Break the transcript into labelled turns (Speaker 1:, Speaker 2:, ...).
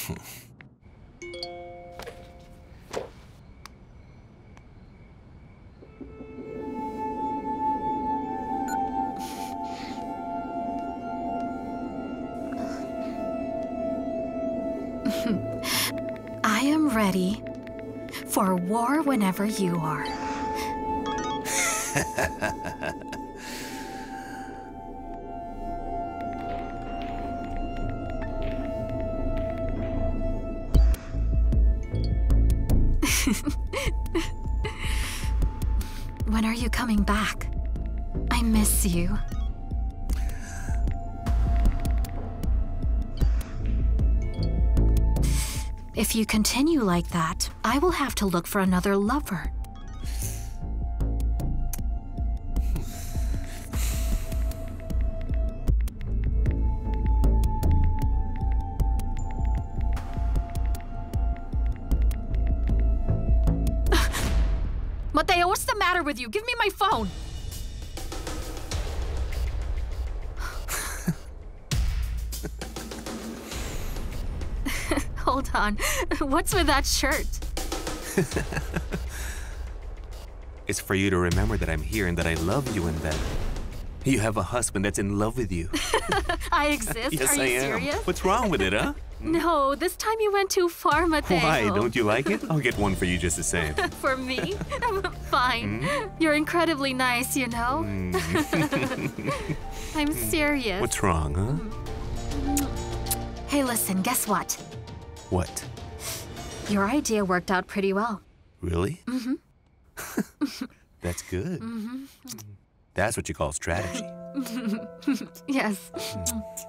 Speaker 1: I am ready for war whenever you are. When are you coming back? I miss you. If you continue like that, I will have to look for another lover. Mateo, what's the matter with you? Give me my phone. Hold on. What's with that shirt?
Speaker 2: It's for you to remember that I'm here and that I love you and that you have a husband that's in love with you.
Speaker 1: I exist?
Speaker 2: Yes,
Speaker 1: Are
Speaker 2: I
Speaker 1: you
Speaker 2: am.
Speaker 1: serious?
Speaker 2: What's wrong with it, huh?
Speaker 1: No, this time you went too far, Mateo.
Speaker 2: Why? Don't you like it? I'll get one for you just the same.
Speaker 1: For me? Fine. You're incredibly nice, you know? I'm serious.
Speaker 2: What's wrong, huh?
Speaker 1: Hey, listen, guess what?
Speaker 2: What?
Speaker 1: Your idea worked out pretty well.
Speaker 2: Really? That's good. That's what you call strategy.
Speaker 1: Yes.